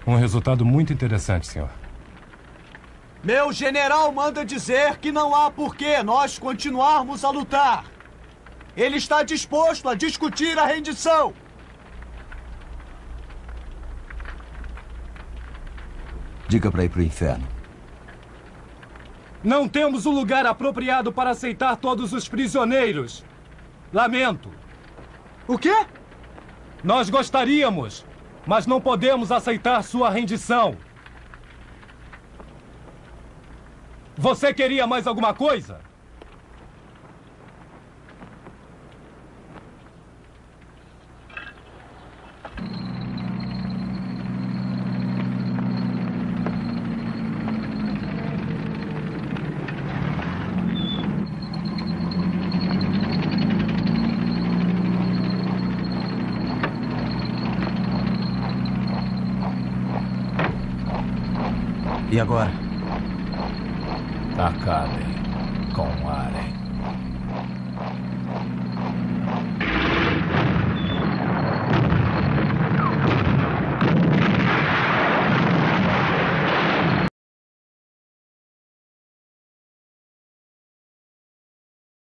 Um resultado muito interessante, senhor. Meu general manda dizer que não há por que nós continuarmos a lutar. Ele está disposto a discutir a rendição. Diga para ir pro inferno. Não temos um lugar apropriado para aceitar todos os prisioneiros. Lamento. O quê? Nós gostaríamos, mas não podemos aceitar sua rendição. Você queria mais alguma coisa? E agora? Acabem com Aren.